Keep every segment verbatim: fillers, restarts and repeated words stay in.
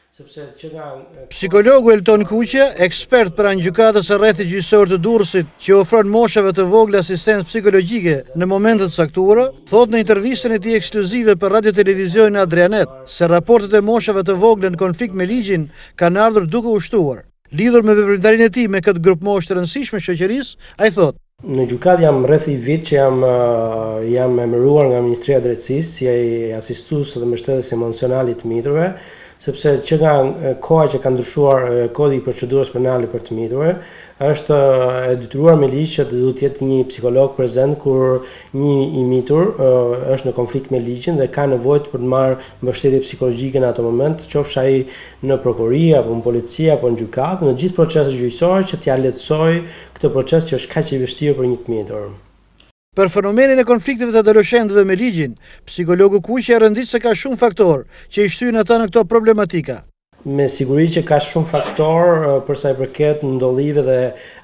Psikologu Elton Kuqe, ekspert pranë gjykatës së rrethit gjyqësor të Durrësit, që ofron moshave të vogla asistencë psikologjike në momentet caktuara, thot në intervistën e tij ekskluzive për radio televizionin Adrianet se raportet e moshave të vogla në konflikt me ligjin kanë ardhur duke u shtuar. Lidhur me veprimtarinë e tij me këtë grup moshë të rëndësishme shoqërisë, ai thot: Në gjykat jam rreth i vit që jam jam emëruar nga Ministria e Drejtësisë si asistues dhe mbështetës emocional i të miturve, sepse që nga koha që ka ndryshuar kodi i procedurës penale për të miturve, është e detyruar me ligj që duhet të jetë një psikolog prezent kur një i mitur është në konflikt me ligjin dhe ka nevojë për të marrë mbështetje psikologjike në atë moment, qofsh ai në prokurori apo në polici apo në gjykatë, në gjithë procesin gjyqësor që t'ia lehtësojë këtë proces që është kaq i vështirë për një të mitur. Për fenomenin e konflikteve të adoleshentëve me ligjin, psikologu Kuqe rëndit se ka shumë faktor që i shtyjnë ata në këto problematika. Me siguri që ka shumë faktor për sa i përket ndollive dhe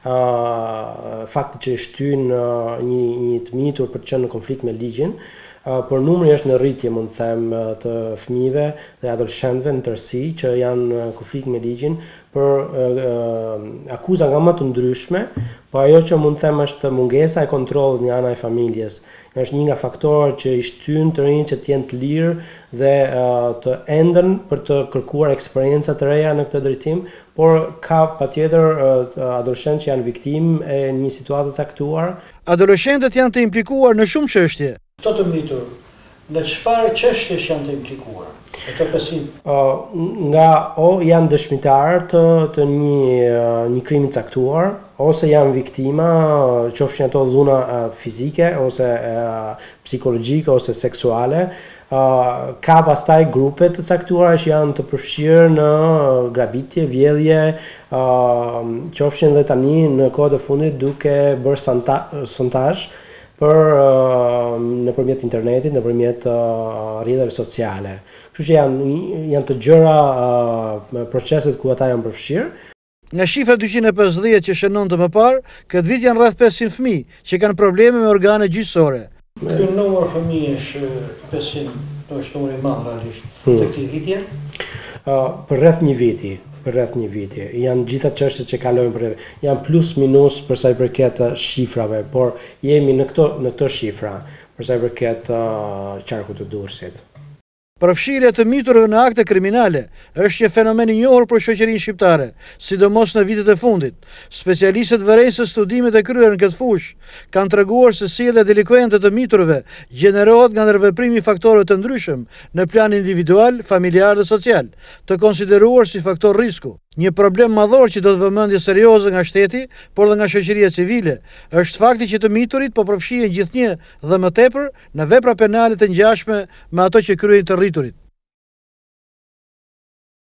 uh, fakti që i shtyjnë uh, një, një të mitur për të qenë në konflikt me ligjin, uh, por numri është në rritje, mund të them, të fëmijëve dhe adoleshentëve në tërësi që janë në konflikt me ligjin për uh, uh, akuza nga më të ndryshme, po ajo që mund të them është mungesa e kontrollit nga ana e familjes. Është një nga faktorët që i shtyn të rinj që të jenë të lirë dhe uh, të ëndën për të kërkuar eksperjenca të reja në këtë drejtim, por ka patjetër uh, adoleshentë që janë viktimë e një situate të caktuar. Adoleshentët janë të implikuar në shumë çështje. Këto të mitur, në çfarë çështjesh janë të implikuar? Këto besim. Uh, nga o janë dëshmitar të, të një, uh, një krimi të caktuar, ose janë viktima, qofshin ato dhuna uh, fizike, ose uh, psikologjike, ose seksuale. Uh, ka pastaj grupe të caktuara që janë të përfshirë në grabitje, vjedhje, uh, qofshin dhe tani në kohët e fundit duke bërë sontazh për uh, nëpërmjet internetit, nëpërmjet uh, rrjeteve sociale. Kështu që janë janë të gjëra uh, proceset ku ata janë përfshirë. Nga shifra dyqind e pesëdhjetë që shënonte më parë, këtë vit janë rreth pesëqind fëmijë që kanë probleme me organe gjyqësore. Ky numër fëmijësh pesëqind është numri i madh realisht të këtij viti? Uh, për rreth një viti, për rreth një viti. Janë gjitha çështjet që kalojnë për janë plus minus për sa i përket shifrave, por jemi në këto në këto shifra për sa i përket uh, qarkut të Durrësit. Përfshirja të miturve në akte kriminale është një fenomen i njohur për shoqërinë shqiptare, sidomos në vitet e fundit. Specialistët vërejnë se studimet e kryer në këtë fushë kanë treguar se sjellja delikuente të miturve gjenerohet nga ndërveprimi i faktorëve të ndryshëm në plan individual, familjar dhe social, të konsideruar si faktor risku. Një problem madhor që do të vëmendje serioze nga shteti, por dhe nga shoqëria civile, është fakti që të miturit po përfshihen gjithnjë dhe më tepër në vepra penale të ngjashme me ato që kryejnë të rriturit.